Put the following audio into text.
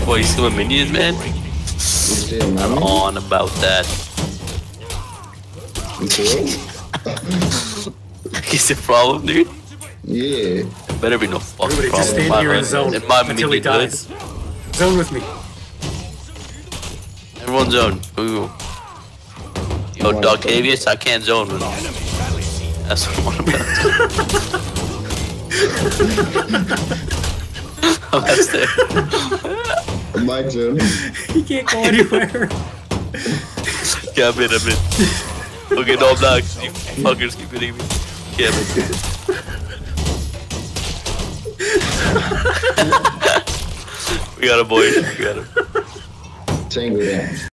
Boy, you see my minions, man? On about that. Is the problem, dude? Yeah. Better be no fucking Everybody just problem. stand here in zone In my until he minion dies. Zone with me. Everyone zone. Ooh. Yo, Dogtavius, I can't zone with him. That's what I'm about. I'm at there. My turn. He can't go anywhere. Yeah, I'm in. Okay, no, I'm not. You fuckers keep hitting me. Yeah, I'm in. We got him, boys. We got him. Tango down.